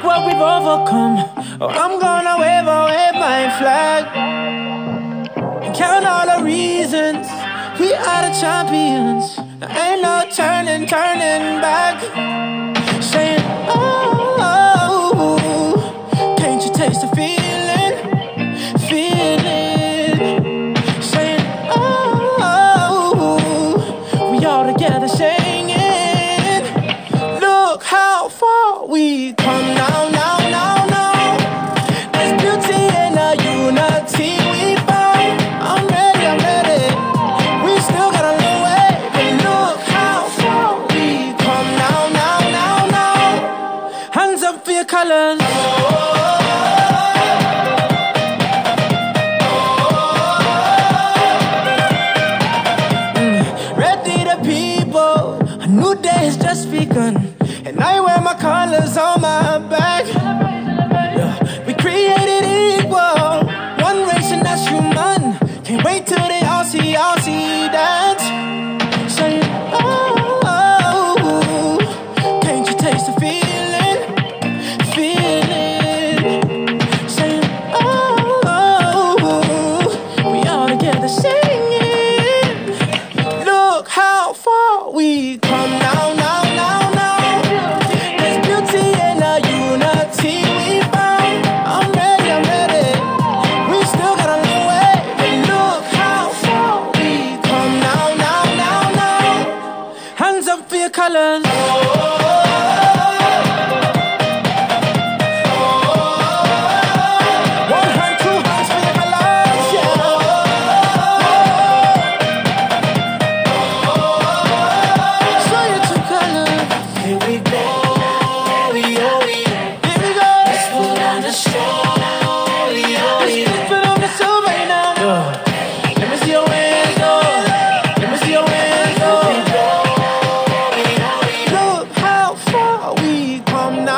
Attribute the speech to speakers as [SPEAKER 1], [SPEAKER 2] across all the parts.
[SPEAKER 1] what we've overcome. Oh, I'm gonna wave my flag and count all the reasons we are the champions. There ain't no turning back. Saying, oh, can't you taste the feeling? Saying, oh, we all together singing. Look how far we come now. There's beauty in the unity we found. I'm ready. We still got a long way, but look how far we come now. Hands up for your colors. Ready the people, a new day has just begun, and I wear my colors on my back. Yeah. We created equal, one race and that's human. Can't wait till they all see that. Saying, oh, can't you taste the feeling? Saying, oh, we all together singing. Look how far we come now. There's beauty in the unity we found. I'm ready. We still got a long way, but look how far we come now. Hands up for your colors. One hand, two hands for your colors, yeah. Show your true colors. Here we go. Let's put on the show. Let's put on the show right now. Let me see your hands, let me see your hands, Look how far we come now.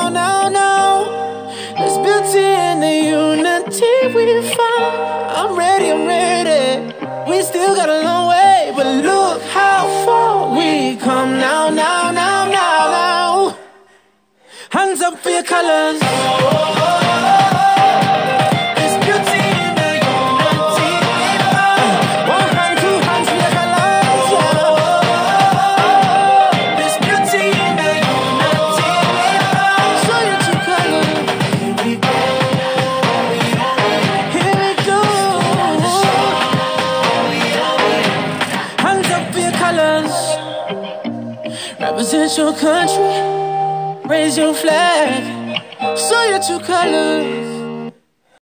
[SPEAKER 1] There's beauty in the unity we found. I'm ready. We still got a long way, but look how far we come now. Hands up for your colors. There's beauty in the unity we found. One hand, two hands for your colors, yeah. There's beauty in the unity we found. Show your true colors. Here we go. Hands up for your colors. Represent your country. Raise your flag. Show your true colors.